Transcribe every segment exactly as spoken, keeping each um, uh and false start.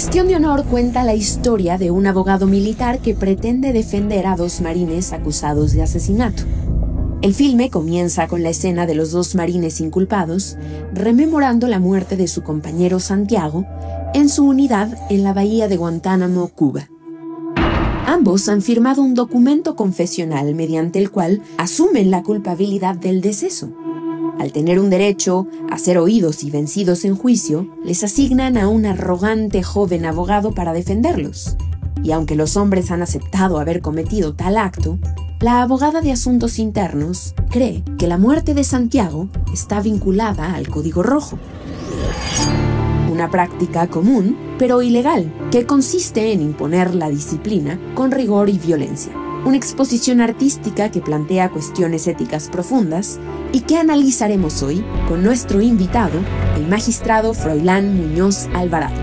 Cuestión de honor cuenta la historia de un abogado militar que pretende defender a dos marines acusados de asesinato. El filme comienza con la escena de los dos marines inculpados rememorando la muerte de su compañero Santiago en su unidad en la bahía de Guantánamo, Cuba. Ambos han firmado un documento confesional mediante el cual asumen la culpabilidad del deceso. Al tener un derecho a ser oídos y vencidos en juicio, les asignan a un arrogante joven abogado para defenderlos. Y aunque los hombres han aceptado haber cometido tal acto, la abogada de Asuntos Internos cree que la muerte de Santiago está vinculada al Código Rojo. Una práctica común, pero ilegal, que consiste en imponer la disciplina con rigor y violencia. Una exposición artística que plantea cuestiones éticas profundas y que analizaremos hoy con nuestro invitado, el magistrado Froilán Muñoz Alvarado.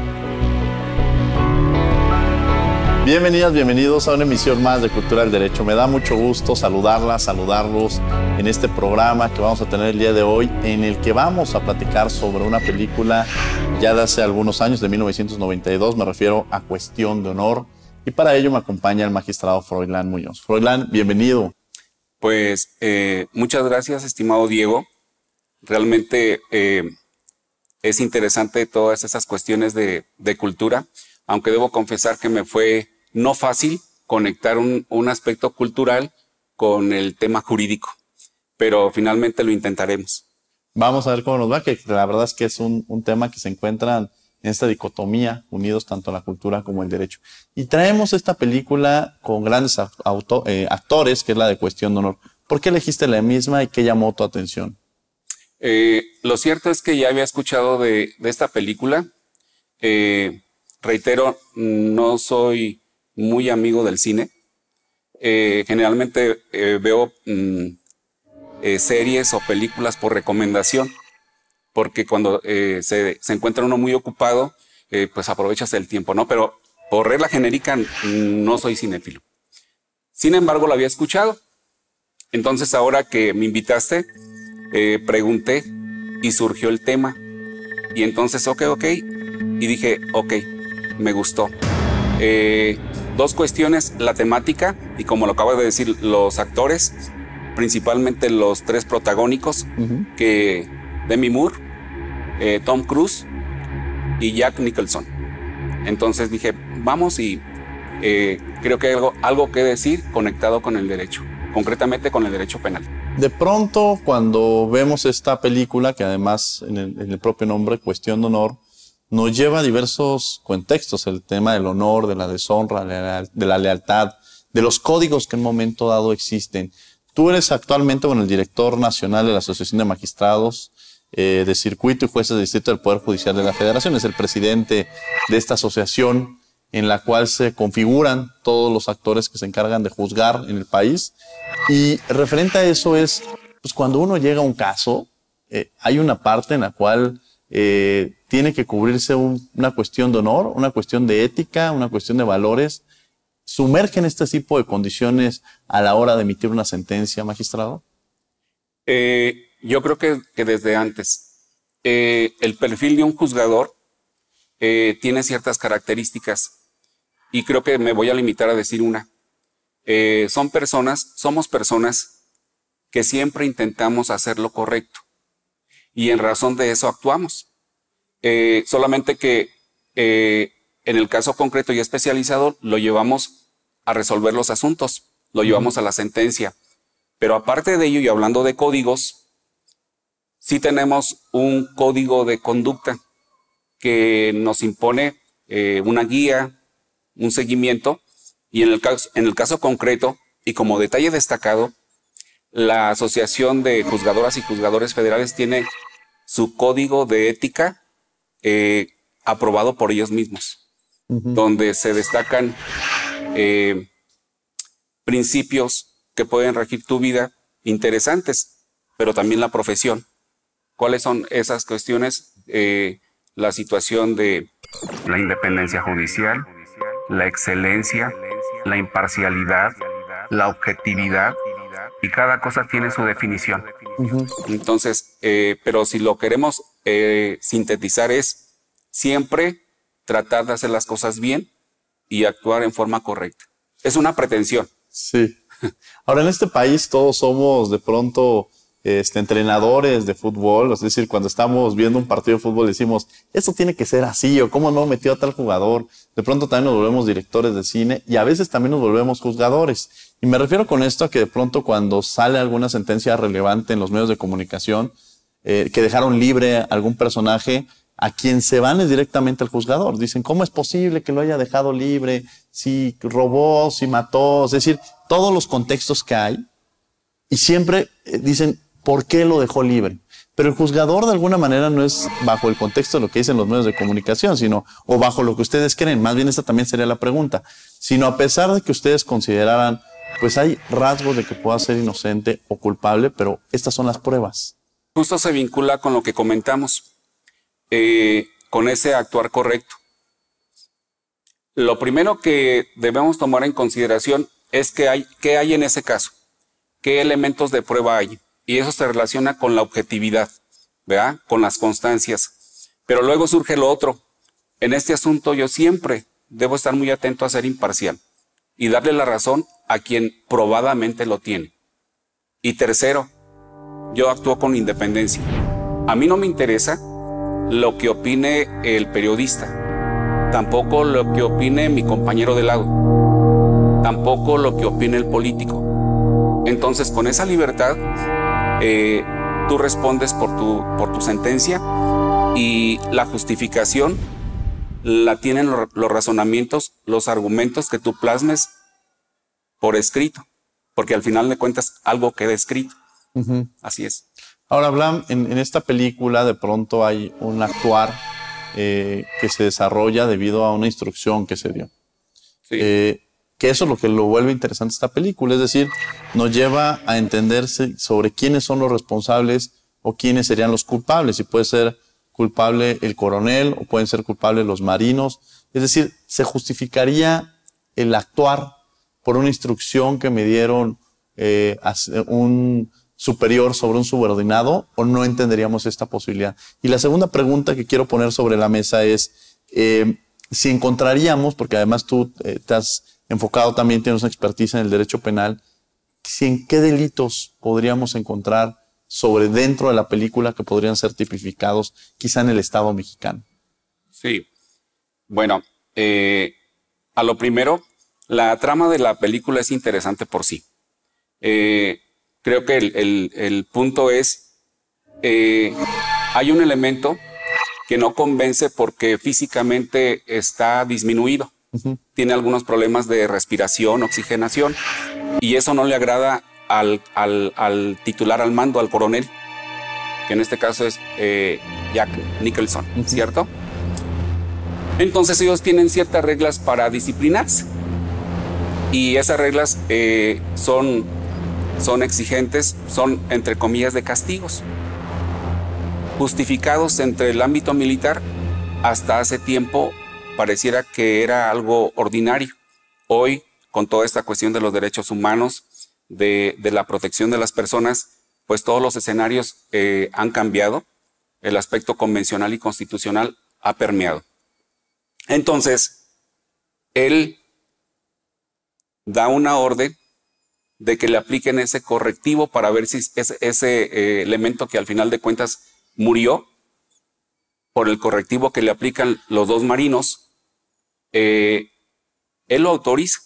Bienvenidas, bienvenidos a una emisión más de Cultura del Derecho. Me da mucho gusto saludarlas, saludarlos en este programa que vamos a tener el día de hoy, en el que vamos a platicar sobre una película ya de hace algunos años, de mil novecientos noventa y dos, me refiero a Cuestión de Honor. Y para ello me acompaña el magistrado Froilán Muñoz. Froilán, bienvenido. Pues eh, muchas gracias, estimado Diego. Realmente eh, es interesante todas esas cuestiones de, de cultura, aunque debo confesar que me fue no fácil conectar un, un aspecto cultural con el tema jurídico, pero finalmente lo intentaremos. Vamos a ver cómo nos va, que la verdad es que es un, un tema que se encuentra en esta dicotomía, unidos tanto la cultura como el derecho. Y traemos esta película con grandes auto, eh, actores, que es la de Cuestión de Honor. ¿Por qué elegiste la misma y qué llamó tu atención? Eh, lo cierto es que ya había escuchado de, de esta película. Eh, reitero, no soy muy amigo del cine. Eh, generalmente eh, veo mm, eh, series o películas por recomendación, porque cuando eh, se, se encuentra uno muy ocupado, eh, pues aprovechas el tiempo, ¿no? Pero por regla genérica no soy cinéfilo. Sin embargo, lo había escuchado. Entonces, ahora que me invitaste, eh, pregunté y surgió el tema. Y entonces, ok, ok. Y dije, ok, me gustó. Eh, dos cuestiones, la temática y, como lo acabo de decir, los actores, principalmente los tres protagónicos, uh-huh. que Demi Moore, eh, Tom Cruise y Jack Nicholson. Entonces dije, vamos, y eh, creo que hay algo, algo que decir conectado con el derecho, concretamente con el derecho penal. De pronto, cuando vemos esta película, que además en el, en el propio nombre, Cuestión de Honor, nos lleva a diversos contextos, el tema del honor, de la deshonra, de la lealtad, de los códigos que en un momento dado existen. Tú eres actualmente, bueno, el director nacional de la Asociación de Magistrados eh, de Circuito y Jueces de Distrito del Poder Judicial de la Federación. Es el presidente de esta asociación en la cual se configuran todos los actores que se encargan de juzgar en el país. Y referente a eso es, pues cuando uno llega a un caso, eh, hay una parte en la cual eh, tiene que cubrirse un, una cuestión de honor, una cuestión de ética, una cuestión de valores. ¿Sumergen este tipo de condiciones a la hora de emitir una sentencia, magistrado? Eh, yo creo que, que desde antes. Eh, el perfil de un juzgador eh, tiene ciertas características y creo que me voy a limitar a decir una. Eh, son personas, somos personas que siempre intentamos hacer lo correcto y en razón de eso actuamos. Eh, solamente que eh, en el caso concreto y especializado lo llevamos a resolver los asuntos, lo llevamos a la sentencia. Pero aparte de ello, y hablando de códigos, sí tenemos un código de conducta que nos impone eh, una guía, un seguimiento, y en el, caso, en el caso concreto, y como detalle destacado, la Asociación de Juzgadoras y Juzgadores Federales tiene su código de ética eh, aprobado por ellos mismos. Uh-huh. Donde se destacan eh, principios que pueden regir tu vida, interesantes, pero también la profesión. ¿Cuáles son esas cuestiones? Eh, la situación de la independencia judicial, la excelencia, la imparcialidad, la objetividad, y cada cosa tiene su definición. Uh-huh. Entonces, eh, pero si lo queremos eh, sintetizar es siempre tratar de hacer las cosas bien y actuar en forma correcta. Es una pretensión. Sí. Ahora, en este país todos somos de pronto este, entrenadores de fútbol. Es decir, cuando estamos viendo un partido de fútbol decimos, esto tiene que ser así, o cómo no metió a tal jugador. De pronto también nos volvemos directores de cine y a veces también nos volvemos juzgadores. Y me refiero con esto a que de pronto cuando sale alguna sentencia relevante en los medios de comunicación, eh, que dejaron libre a algún personaje, a quien se van es directamente al juzgador. Dicen, ¿cómo es posible que lo haya dejado libre? Si robó, si mató, es decir, todos los contextos que hay. Y siempre eh, dicen, ¿por qué lo dejó libre? Pero el juzgador de alguna manera no es bajo el contexto de lo que dicen los medios de comunicación, sino, o bajo lo que ustedes creen. Más bien esta también sería la pregunta. Sino a pesar de que ustedes consideraran, pues hay rasgos de que pueda ser inocente o culpable, pero estas son las pruebas. Justo se vincula con lo que comentamos. Eh, con ese actuar correcto. Lo primero que debemos tomar en consideración es que hay, qué hay en ese caso, qué elementos de prueba hay, y eso se relaciona con la objetividad, ¿verdad? Con las constancias. Pero luego surge lo otro. En este asunto yo siempre debo estar muy atento a ser imparcial y darle la razón a quien probadamente lo tiene. Y tercero, yo actúo con independencia. A mí no me interesa lo que opine el periodista, tampoco lo que opine mi compañero de lado, tampoco lo que opine el político. Entonces, con esa libertad, eh, tú respondes por tu, por tu sentencia y la justificación la tienen los, los razonamientos, los argumentos que tú plasmes por escrito, porque al final de cuentas algo queda escrito. Uh-huh. Así es. Ahora, Blam, en, en esta película de pronto hay un actuar eh, que se desarrolla debido a una instrucción que se dio. Sí. Eh, que eso es lo que lo vuelve interesante esta película, es decir, nos lleva a entenderse sobre quiénes son los responsables o quiénes serían los culpables. Si puede ser culpable el coronel o pueden ser culpables los marinos. Es decir, se justificaría el actuar por una instrucción que me dieron eh, un superior sobre un subordinado, o no entenderíamos esta posibilidad. Y la segunda pregunta que quiero poner sobre la mesa es eh, si encontraríamos, porque además tú eh, te has enfocado también, tienes una expertise en el derecho penal, si en qué delitos podríamos encontrar sobre dentro de la película que podrían ser tipificados quizá en el Estado mexicano. Sí, bueno, eh, a lo primero, la trama de la película es interesante por sí. Eh, Creo que el, el, el punto es, eh, hay un elemento que no convence porque físicamente está disminuido. Uh-huh. Tiene algunos problemas de respiración, oxigenación, y eso no le agrada al, al, al titular al mando, al coronel, que en este caso es eh, Jack Nicholson, uh-huh. ¿cierto? Entonces ellos tienen ciertas reglas para disciplinarse, y esas reglas eh, son... son exigentes, son entre comillas de castigos, justificados entre el ámbito militar. Hasta hace tiempo pareciera que era algo ordinario. Hoy, con toda esta cuestión de los derechos humanos, de, de la protección de las personas, pues todos los escenarios eh, han cambiado, el aspecto convencional y constitucional ha permeado. Entonces, él da una orden de que le apliquen ese correctivo para ver si ese, ese eh, elemento que al final de cuentas murió por el correctivo que le aplican los dos marinos, eh, él lo autoriza.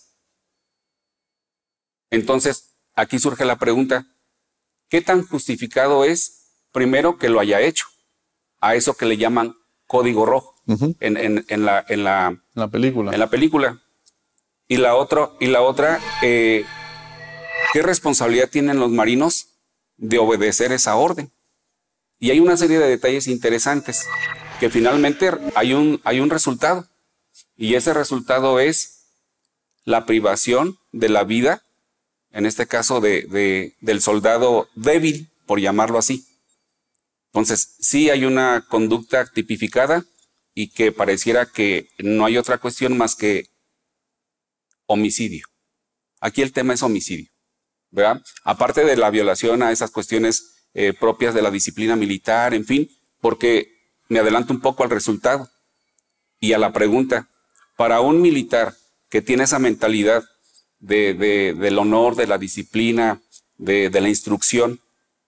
Entonces, aquí surge la pregunta, ¿qué tan justificado es, primero, que lo haya hecho? A eso que le llaman código rojo uh-huh. en, en, en, la, en, la, la película. En la película. Y la, otro, y la otra... Eh, ¿qué responsabilidad tienen los marinos de obedecer esa orden? Y hay una serie de detalles interesantes, que finalmente hay un, hay un resultado. Y ese resultado es la privación de la vida, en este caso de, de, del soldado débil, por llamarlo así. Entonces, sí hay una conducta tipificada y que pareciera que no hay otra cuestión más que homicidio. Aquí el tema es homicidio, ¿verdad? Aparte de la violación a esas cuestiones eh, propias de la disciplina militar, en fin, porque me adelanto un poco al resultado. Y a la pregunta, para un militar que tiene esa mentalidad de, de, del honor, de la disciplina, de, de la instrucción,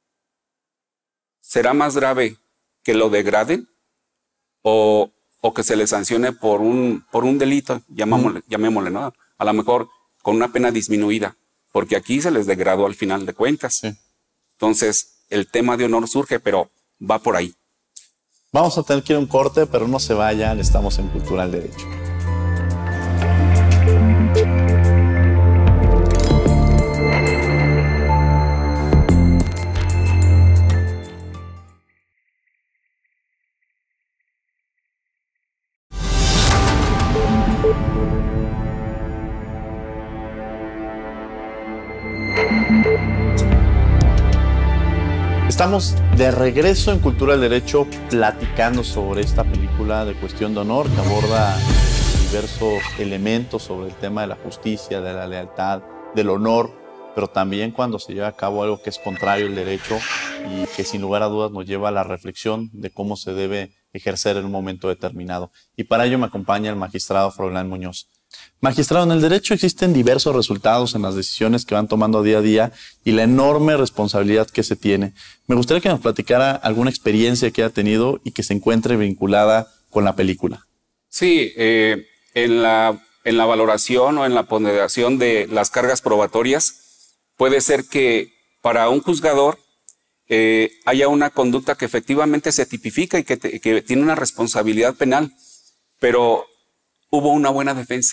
¿será más grave que lo degraden o, o que se le sancione por un, por un delito, llamémosle, llamémosle, ¿no? A lo mejor con una pena disminuida, porque aquí se les degradó al final de cuentas. Sí. Entonces, el tema de honor surge, pero va por ahí. Vamos a tener que ir a un corte, pero no se vayan, estamos en Cultura al Derecho. Estamos de regreso en Cultura del Derecho platicando sobre esta película de Cuestión de Honor que aborda diversos elementos sobre el tema de la justicia, de la lealtad, del honor, pero también cuando se lleva a cabo algo que es contrario al derecho y que sin lugar a dudas nos lleva a la reflexión de cómo se debe ejercer en un momento determinado. Y para ello me acompaña el magistrado Froilán Muñoz. Magistrado, en el derecho existen diversos resultados en las decisiones que van tomando día a día y la enorme responsabilidad que se tiene. Me gustaría que nos platicara alguna experiencia que haya tenido y que se encuentre vinculada con la película. Sí, eh, en, la, en la valoración o en la ponderación de las cargas probatorias, puede ser que para un juzgador eh, haya una conducta que efectivamente se tipifica y que, te, que tiene una responsabilidad penal, pero hubo una buena defensa.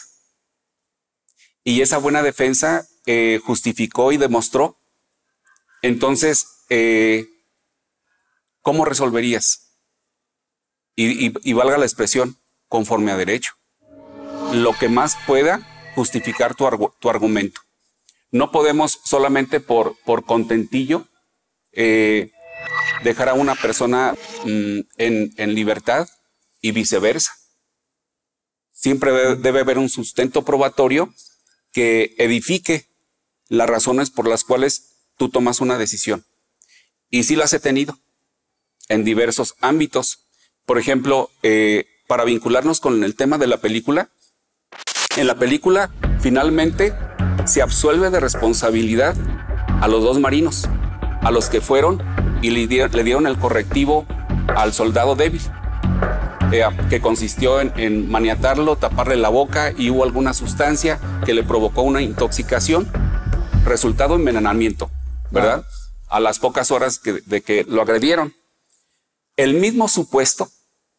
Y esa buena defensa eh, justificó y demostró. Entonces, eh, ¿cómo resolverías? Y, y, y valga la expresión, conforme a derecho. Lo que más pueda justificar tu, argu tu argumento. No podemos solamente por, por contentillo eh, dejar a una persona mm, en, en libertad y viceversa. Siempre debe, debe haber un sustento probatorio que edifique las razones por las cuales tú tomas una decisión. Y sí las he tenido en diversos ámbitos. Por ejemplo, eh, para vincularnos con el tema de la película, en la película finalmente se absuelve de responsabilidad a los dos marinos, a los que fueron y le dieron, le dieron el correctivo al soldado débil. Eh, que consistió en, en maniatarlo, taparle la boca y hubo alguna sustancia que le provocó una intoxicación, resultado envenenamiento, ¿verdad? Ah. A las pocas horas que, de que lo agredieron. El mismo supuesto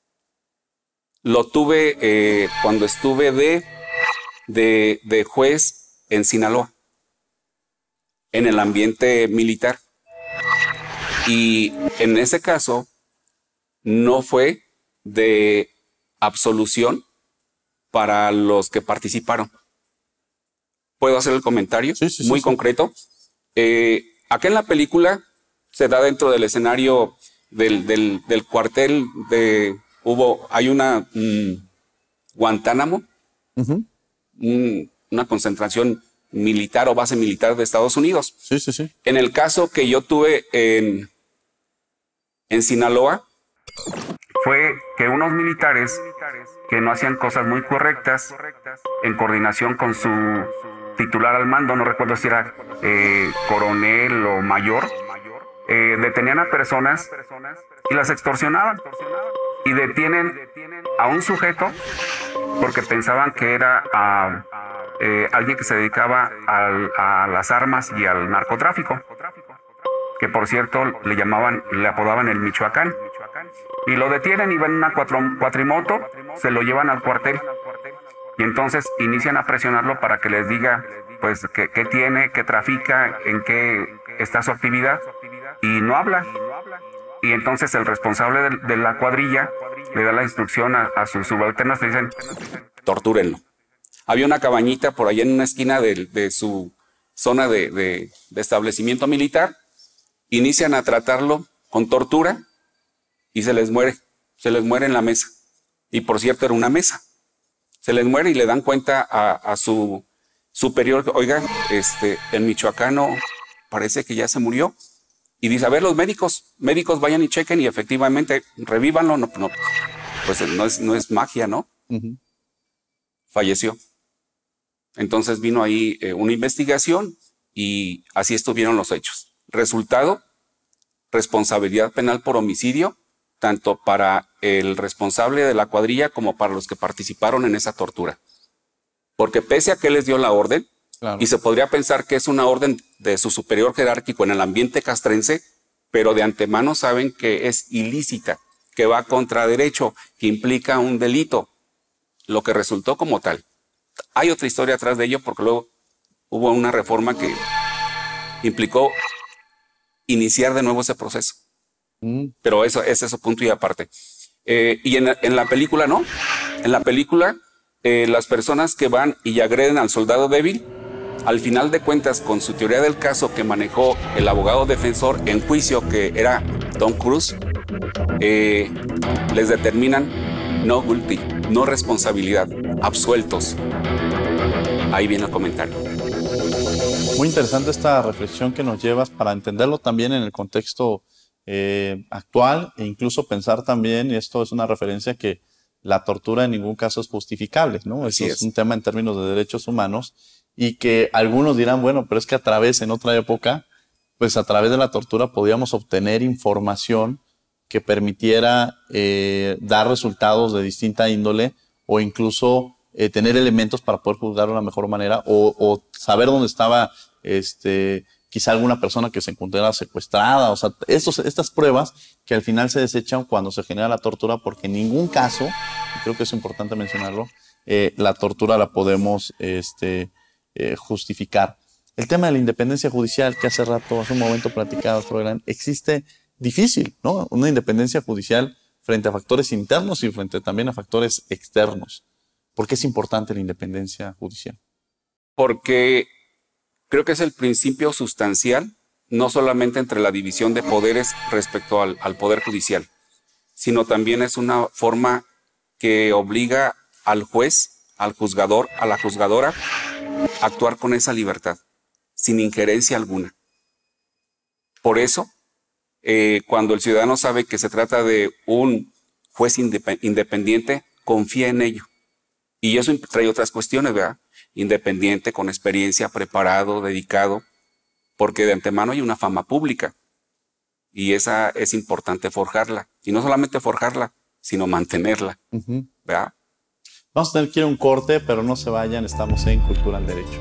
lo tuve eh, cuando estuve de, de, de juez en Sinaloa, en el ambiente militar. Y en ese caso no fue de absolución para los que participaron. ¿Puedo hacer el comentario? Sí, sí, muy sí, concreto. Eh, acá en la película se da dentro del escenario del, del, del cuartel de... Hubo, hay una mmm, Guantánamo, uh-huh. un, una concentración militar o base militar de Estados Unidos. Sí, sí, sí. En el caso que yo tuve en, en Sinaloa, fue que unos militares que no hacían cosas muy correctas, en coordinación con su titular al mando, no recuerdo si era eh, coronel o mayor, eh, detenían a personas y las extorsionaban. Y detienen a un sujeto porque pensaban que era a, eh, alguien que se dedicaba al, a las armas y al narcotráfico, que por cierto le llamaban, le apodaban el Michoacán. Y lo detienen y ven una cuatro, cuatrimoto, se lo llevan al cuartel. Y entonces inician a presionarlo para que les diga pues qué, qué tiene, qué trafica, en qué está su actividad. Y no habla. Y entonces el responsable de, de la cuadrilla le da la instrucción a, a sus subalternos, le dicen, tortúrenlo. Había una cabañita por allá en una esquina de, de su zona de, de, de establecimiento militar. Inician a tratarlo con tortura y se les muere, se les muere en la mesa. Y por cierto era una mesa. Se les muere y le dan cuenta a, a su superior, oiga, este, el michoacano parece que ya se murió. Y dice, a ver, los médicos, médicos vayan y chequen y efectivamente revívanlo. No, no, pues no es, no es magia, ¿no? Uh-huh. Falleció. Entonces vino ahí eh, una investigación y así estuvieron los hechos. Resultado, responsabilidad penal por homicidio, tanto para el responsable de la cuadrilla como para los que participaron en esa tortura. Porque pese a que les dio la orden, claro, y se podría pensar que es una orden de su superior jerárquico en el ambiente castrense, pero de antemano saben que es ilícita, que va contra derecho, que implica un delito, lo que resultó como tal. Hay otra historia atrás de ello porque luego hubo una reforma que implicó iniciar de nuevo ese proceso. Mm. Pero eso es eso punto y aparte. Eh, y en, en la película no. En la película eh, las personas que van y agreden al soldado débil, al final de cuentas, con su teoría del caso que manejó el abogado defensor en juicio, que era Tom Cruise, eh, les determinan no guilty, no responsabilidad, absueltos. Ahí viene el comentario. Muy interesante esta reflexión que nos llevas para entenderlo también en el contexto eh, actual e incluso pensar también, y esto es una referencia, que la tortura en ningún caso es justificable, ¿no? Eso es. es un tema en términos de derechos humanos y que algunos dirán, bueno, pero es que a través, en otra época, pues a través de la tortura podíamos obtener información que permitiera eh, dar resultados de distinta índole o incluso eh, tener elementos para poder juzgar de una mejor manera o, o saber dónde estaba este, quizá alguna persona que se encontrara secuestrada. O sea, estos, estas pruebas que al final se desechan cuando se genera la tortura, porque en ningún caso, y creo que es importante mencionarlo, eh, la tortura la podemos este, eh, justificar. El tema de la independencia judicial que hace rato, hace un momento platicaba, Froilán, existe difícil, ¿no? Una independencia judicial frente a factores internos y frente también a factores externos. ¿Por qué es importante la independencia judicial? Porque creo que es el principio sustancial, no solamente entre la división de poderes respecto al, al poder judicial, sino también es una forma que obliga al juez, al juzgador, a la juzgadora, a actuar con esa libertad, sin injerencia alguna. Por eso, eh, cuando el ciudadano sabe que se trata de un juez indep- independiente, confía en ello. Y eso trae otras cuestiones, ¿verdad? Independiente, con experiencia, preparado, dedicado, porque de antemano hay una fama pública. Y esa es importante forjarla. Y no solamente forjarla, sino mantenerla, uh-huh. ¿verdad? Vamos a tener que ir a un corte, pero no se vayan, estamos en Cultura al Derecho.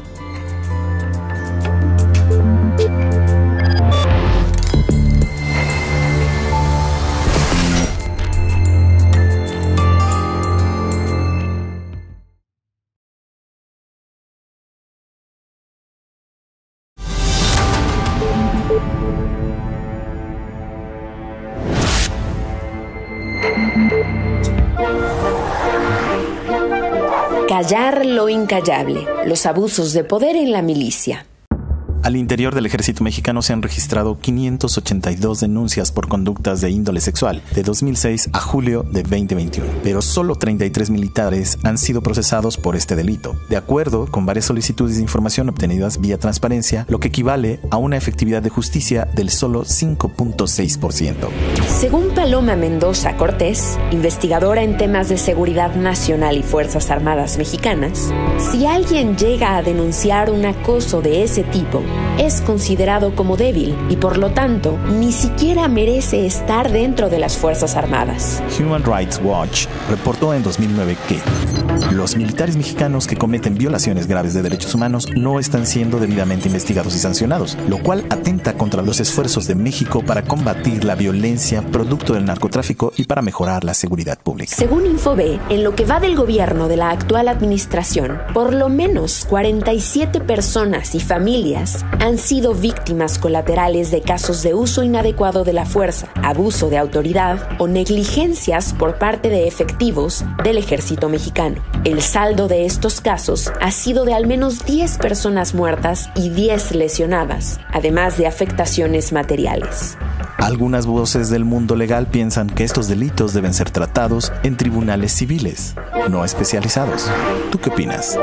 Callar lo incallable, los abusos de poder en la milicia. Al interior del ejército mexicano se han registrado quinientas ochenta y dos denuncias por conductas de índole sexual de dos mil seis a julio de veinte veintiuno, pero solo treinta y tres militares han sido procesados por este delito, de acuerdo con varias solicitudes de información obtenidas vía transparencia, lo que equivale a una efectividad de justicia del solo cinco punto seis por ciento. Según Paloma Mendoza Cortés, investigadora en temas de seguridad nacional y Fuerzas Armadas mexicanas, si alguien llega a denunciar un acoso de ese tipo, es considerado como débil y por lo tanto ni siquiera merece estar dentro de las Fuerzas Armadas. Human Rights Watch reportó en dos mil nueve que los militares mexicanos que cometen violaciones graves de derechos humanos no están siendo debidamente investigados y sancionados, lo cual atenta contra los esfuerzos de México para combatir la violencia producto del narcotráfico y para mejorar la seguridad pública. Según Infobae, en lo que va del gobierno de la actual administración, por lo menos cuarenta y siete personas y familias han sido víctimas colaterales de casos de uso inadecuado de la fuerza, abuso de autoridad o negligencias por parte de efectivos del ejército mexicano. El saldo de estos casos ha sido de al menos diez personas muertas y diez lesionadas, además de afectaciones materiales. Algunas voces del mundo legal piensan que estos delitos deben ser tratados en tribunales civiles, no especializados. ¿Tú qué opinas?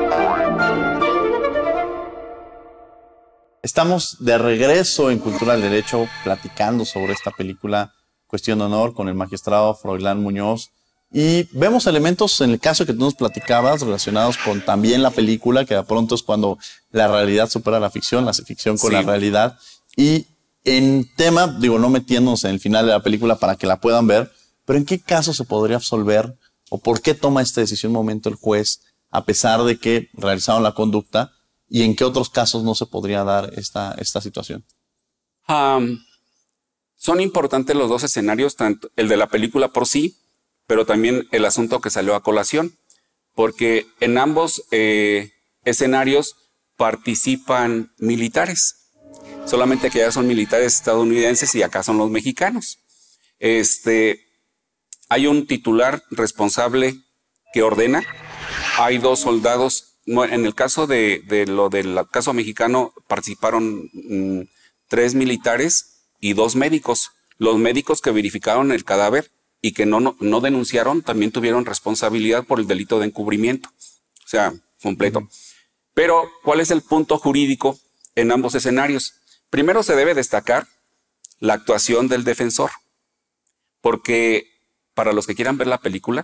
Estamos de regreso en Cultura del Derecho platicando sobre esta película Cuestión de Honor con el magistrado Froilán Muñoz, Y vemos elementos en el caso que tú nos platicabas relacionados con también la película, que de pronto es cuando la realidad supera la ficción, la ficción con sí. la realidad. Y en tema, digo, no metiéndonos en el final de la película para que la puedan ver, pero ¿en qué caso se podría absolver o por qué toma esta decisión en un momento el juez a pesar de que realizaron la conducta y en qué otros casos no se podría dar esta, esta situación? Um, son importantes los dos escenarios, tanto el de la película por sí, pero también el asunto que salió a colación, porque en ambos eh, escenarios participan militares, solamente que ya son militares estadounidenses y acá son los mexicanos. Este, hay un titular responsable que ordena, hay dos soldados, en el caso de, de lo del caso mexicano participaron mmm, tres militares y dos médicos. Los médicos que verificaron el cadáver y que no, no, no denunciaron, también tuvieron responsabilidad por el delito de encubrimiento. O sea, completo. Uh-huh. Pero, ¿cuál es el punto jurídico en ambos escenarios? Primero se debe destacar la actuación del defensor, porque para los que quieran ver la película,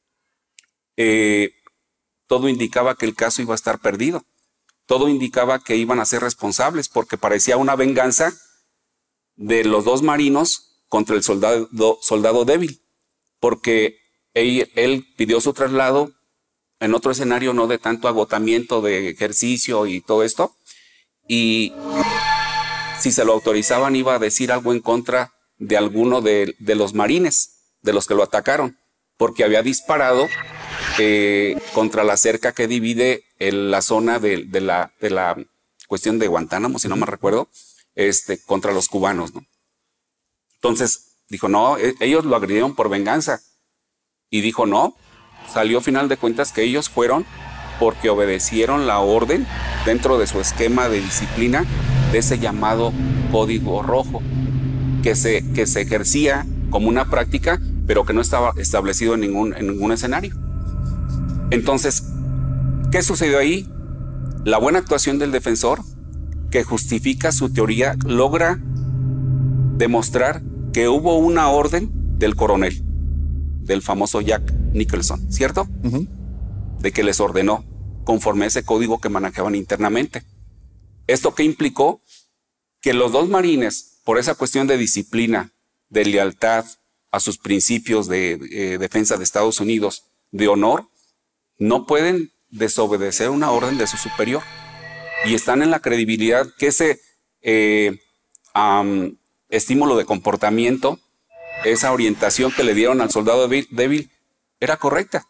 eh, todo indicaba que el caso iba a estar perdido. Todo indicaba que iban a ser responsables, porque parecía una venganza de los dos marinos contra el soldado, soldado débil, porque él, él pidió su traslado en otro escenario no de tanto agotamiento de ejercicio y todo esto, y si se lo autorizaban iba a decir algo en contra de alguno de, de los marines, de los que lo atacaron, porque había disparado eh, contra la cerca que divide el, la zona de, de, la, de la cuestión de Guantánamo, si no me recuerdo, este, contra los cubanos, ¿no? Entonces dijo, no, ellos lo agredieron por venganza. Y dijo, no, salió a final de cuentas que ellos fueron porque obedecieron la orden dentro de su esquema de disciplina de ese llamado código rojo, que se, que se ejercía como una práctica, pero que no estaba establecido en ningún, en ningún escenario. Entonces, ¿qué sucedió ahí? La buena actuación del defensor, que justifica su teoría, logra demostrar que hubo una orden del coronel, del famoso Jack Nicholson, ¿cierto? Uh-huh. De que les ordenó conforme a ese código que manejaban internamente. ¿Esto qué implicó? Que los dos marines, por esa cuestión de disciplina, de lealtad a sus principios de eh, defensa de Estados Unidos, de honor, no pueden desobedecer una orden de su superior. Y están en la credibilidad que ese eh, um, estímulo de comportamiento, esa orientación que le dieron al soldado débil, débil era correcta.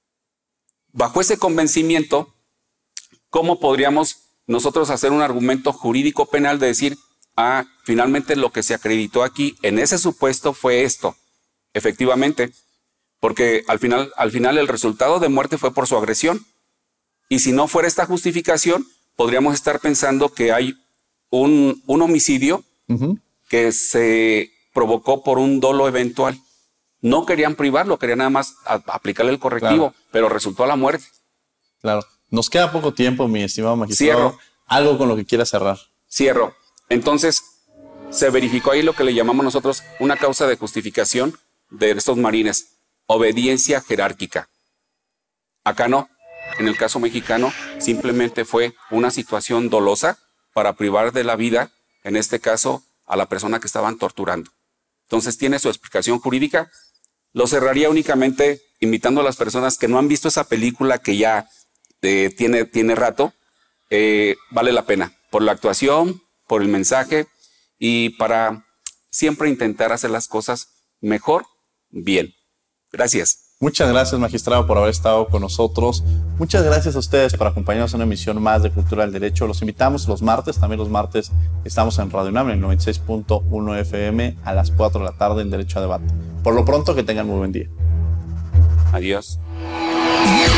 Bajo ese convencimiento, ¿cómo podríamos nosotros hacer un argumento jurídico penal de decir, ah, finalmente lo que se acreditó aquí en ese supuesto fue esto? Efectivamente, porque al final, al final el resultado de muerte fue por su agresión. Y si no fuera esta justificación, podríamos estar pensando que hay un, un homicidio uh-huh. que se provocó por un dolo eventual. No querían privarlo, querían nada más a, aplicarle el correctivo, claro. pero resultó a la muerte. Claro. Nos queda poco tiempo, mi estimado magistrado. Cierro. Algo con lo que quiera cerrar. Cierro. Entonces, se verificó ahí lo que le llamamos nosotros una causa de justificación de estos marines. Obediencia jerárquica. Acá no. En el caso mexicano, simplemente fue una situación dolosa para privar de la vida, en este caso, a la persona que estaban torturando. Entonces, tiene su explicación jurídica. Lo cerraría únicamente invitando a las personas que no han visto esa película, que ya eh, tiene, tiene rato, eh, vale la pena, por la actuación, por el mensaje y para siempre intentar hacer las cosas mejor, bien. Gracias. Muchas gracias, magistrado, por haber estado con nosotros. Muchas gracias a ustedes por acompañarnos en una emisión más de Cultura del Derecho. Los invitamos los martes, también los martes estamos en Radio UNAM, en el noventa y seis punto uno F M, a las cuatro de la tarde en Derecho a Debate. Por lo pronto, que tengan muy buen día. Adiós.